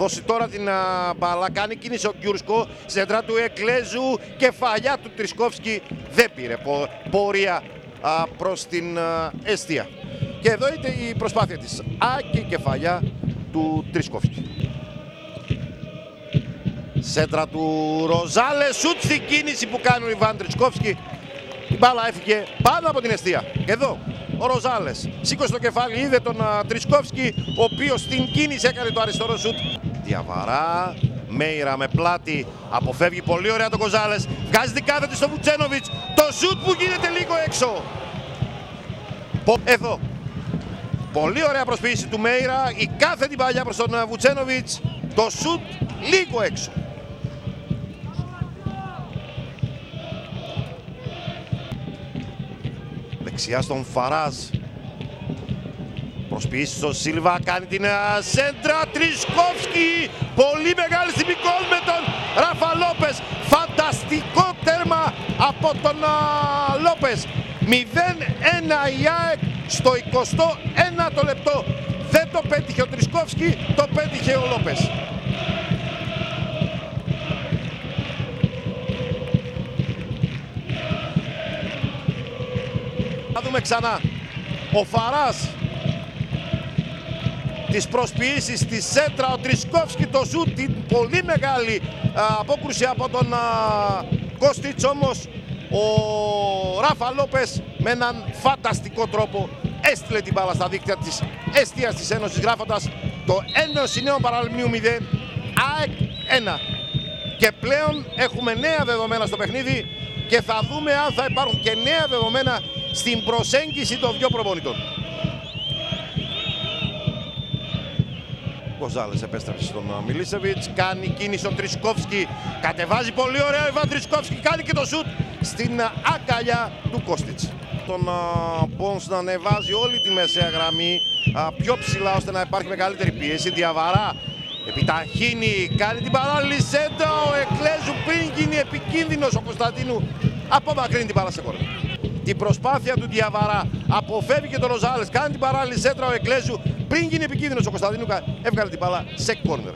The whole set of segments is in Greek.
δώσει τώρα την μπάλα, κάνει κίνηση ο Γκιουρσκο, σέντρα του Εκλέζου, κεφαλιά του Τρισκόφσκι, δεν πήρε πορεία προς την εστία. Και εδώ είναι η προσπάθεια της Άκη, κεφαλιά του Τρισκόφσκι. Σέντρα του Ροζάλε, σουτ στην κίνηση που κάνει ο Ιβάν Τρισκόφσκι. Η μπάλα έφυγε πάνω από την εστία. Και εδώ ο Ροζάλες σήκωσε το κεφάλι, είδε τον Τρισκόφσκι, ο οποίος στην κίνηση έκανε το αριστερό σουτ. Διαβαρά, Μέιρα με πλάτη, αποφεύγει πολύ ωραία τον Γκοζάλες, βγάζει την κάθετη στο Βουτσένοβιτς, το σουτ που γίνεται λίγο έξω. Εδώ, πολύ ωραία προσποίηση του Μέιρα, η κάθετη παλιά προς τον Βουτσένοβιτς, το σουτ λίγο έξω. Δεξιά στον Φαράζ. Προσποιήσει στον Σίλβα, κάνει την σέντρα, Τρισκόφσκι. Πολύ μεγάλη στιγμή γκολ με τον Ράφα Λόπες. Φανταστικό τέρμα από τον Λόπες. 0-1 η ΑΕΚ στο 21ο λεπτό. Δεν το πέτυχε ο Τρισκόφσκι, το πέτυχε ο Λόπες. Θα δούμε ξανά. Ο Φαράζ, τις προσποιήσεις, τη σέντρα, ο Τρισκόφσκι, το σουτ, την πολύ μεγάλη απόκρουση από τον Κώστιτς, όμως ο Ράφα Λόπες με έναν φανταστικό τρόπο έστειλε την μπάλα στα δίκτυα της εστίας της Ένωσης, γράφοντας το 1-9 παραλμίου 0, ΑΕΚ 1. Και πλέον έχουμε νέα δεδομένα στο παιχνίδι και θα δούμε αν θα υπάρχουν και νέα δεδομένα στην προσέγγιση των δύο προπονητών. Γκοζάλες επέστρεψε στον Μιλίσεβιτς, κάνει κίνηση ο Τρισκόφσκι, κατεβάζει πολύ ωραία ο Ιβάν Τρισκόφσκι, κάνει και το σουτ στην αγκαλιά του Κώστιτς. Τον Μπονς να ανεβάζει όλη τη μεσαία γραμμή πιο ψηλά ώστε να υπάρχει μεγαλύτερη πίεση. Διαβαρά, επιταχύνει, κάνει την παράλληλη σέντρα, ο Εκλέζου πριν γίνει επικίνδυνος ο Κωνσταντίνου, απομακρύνει την μπάλα σε κόρνερ. Την προσπάθεια του Διαβαρά, αποφεύγει και τον Ροζάλες, κάνει την παράλληλη σέντρα ο Εκλέζου, πριν γίνει επικίνδυνος ο Κωνσταντίνου, έβγαλε την μπάλα σε κόρνερ.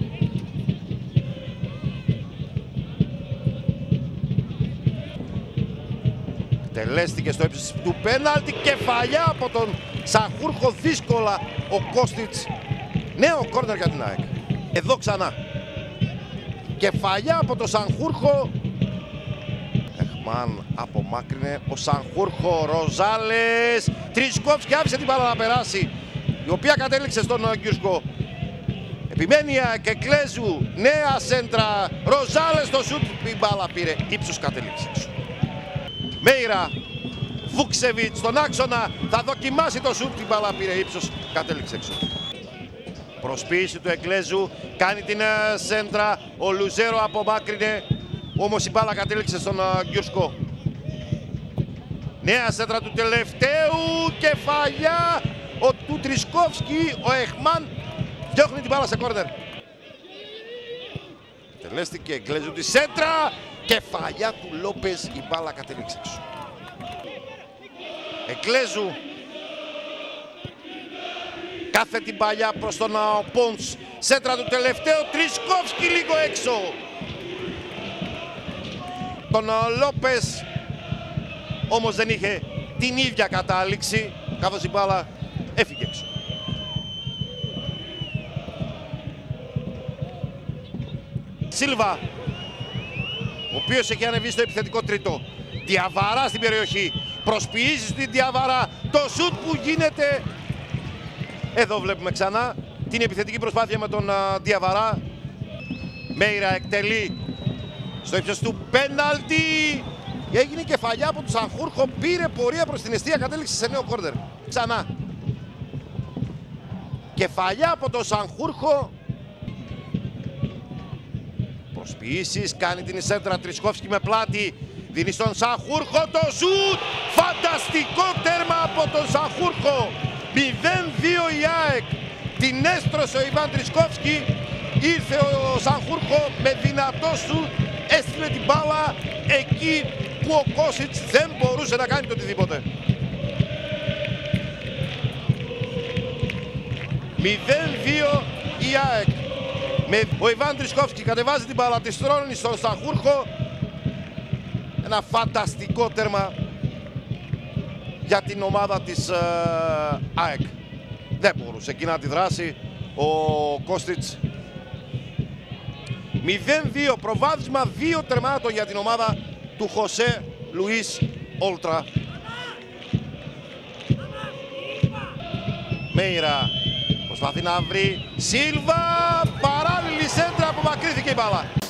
Τελέστηκε στο ύψος του πέναλτι, κεφαλιά από τον Σανχούρχο, δύσκολα ο Κώστιτς. Νέο κόρνερ για την ΑΕΚ. Εδώ ξανά. Κεφαλιά από τον Σανχούρχο. Εχμάν απομάκρυνε ο Σανχούρχο, Ροζάλες. Τρισκόφσκι άφησε την μπάλα να περάσει, η οποία κατέληξε στον Γκιουρσκο. Επιμένει και Εκλέζου, νέα σέντρα, Ροζάλες στο σουτ, η μπάλα πήρε ύψος, κατέληξε. Μέιρα, Βουκσεβιτς στον άξονα, θα δοκιμάσει το σουτ, την μπάλα πήρε ύψος, κατέληξε έξω. Προσποίηση του Εκλέζου, κάνει την σέντρα, ο Λουζέρο απομάκρυνε, όμως η μπάλα κατέληξε στον Γκιουρσκο. Νέα σέντρα του τελευταίου, κεφαλιά του Τρισκόφσκι, ο Εχμάν διώχνει την μπάλα σε κόρνερ. Τελέστηκε Εκλέζου τη σέντρα, κεφαλιά του Λόπες, η μπάλα κατέληξε έξω. Εκλέζου, κάθε την παλιά προς τον Πόντς, σέντρα του τελευταίου, Τρισκόφσκι λίγο έξω. Τον Λόπες όμως δεν είχε την ίδια κατάληξη, καθώς η μπάλα έφυγε έξω. Σίλβα, ο οποίος έχει ανεβεί στο επιθετικό τρίτο. Διαβαρά στην περιοχή, προσποιήσει στην Διαβαρά, το σουτ που γίνεται. Εδώ βλέπουμε ξανά την επιθετική προσπάθεια με τον Διαβαρά. Μέιρα εκτελεί στο ύψος του πέναλτι. Έγινε κεφαλιά από τον Σανχούρχο, πήρε πορεία προς την εστία, κατέληξε σε νέο κόρνερ. Ξανά. Κεφαλιά από τον Σανχούρχο. Προσποιήσεις, κάνει την σέντρα, Τρισκόφσκι με πλάτη, δίνει στον Σανχούρχο το σουτ. Φανταστικό τέρμα από τον Σανχούρχο. 0-2 η ΑΕΚ. Την έστρωσε ο Ιβάν Τρισκόφσκι. Ήρθε ο Σανχούρχο με δυνατό σουτ, έστειλε την μπάλα εκεί που ο Κώσιτς δεν μπορούσε να κάνει το οτιδήποτε. 0-2 η ΑΕΚ. Ο Ιβάν Τρισκόφσκι κατεβάζει την μπάλα, τη στρώνει στον Σταχούρχο. Ένα φανταστικό τέρμα για την ομάδα της ΑΕΚ. Δεν μπορούσε εκεί να τη δράσει ο Κώστιτς. 0-2, προβάδισμα 2 τερμάτων για την ομάδα του Χωσέ Λουίς Όλτρα. Μέιρα προσπαθεί να βρει Σίλβα, παράλληλη σέντρα, απομακρύθηκε η μπάλα.